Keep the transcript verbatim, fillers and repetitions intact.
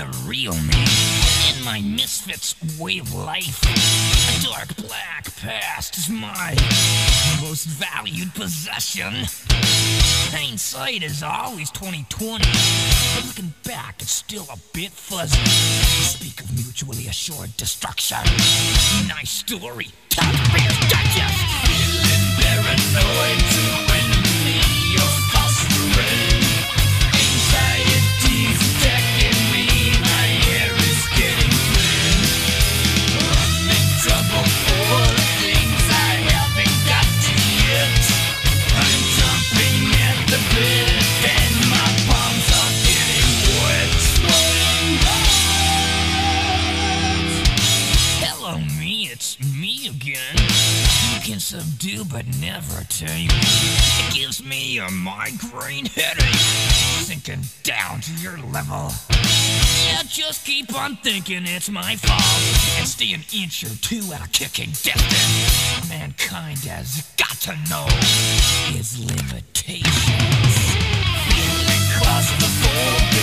the real me. In my misfits way of life, a dark black past is my most valued possession. Hindsight is always twenty twenty, but looking back it's still a bit fuzzy. Speak of mutually assured destruction. Nice story, taxpayers digest. Feeling paranoid to enemy of fostering. Anxiety's attacking me, my hair is getting thin. I'm in trouble for the things I haven't got to yet. I'm jumping at the bit and my palms are getting wet. Hello me, it's me again. You can subdue but never tame. It gives me a migraine headache, sinking down to your level. Yeah, just keep on thinking it's my fault and stay an inch or two at a kicking distance. Mankind has got to know his limitations. Feeling claustrophobic.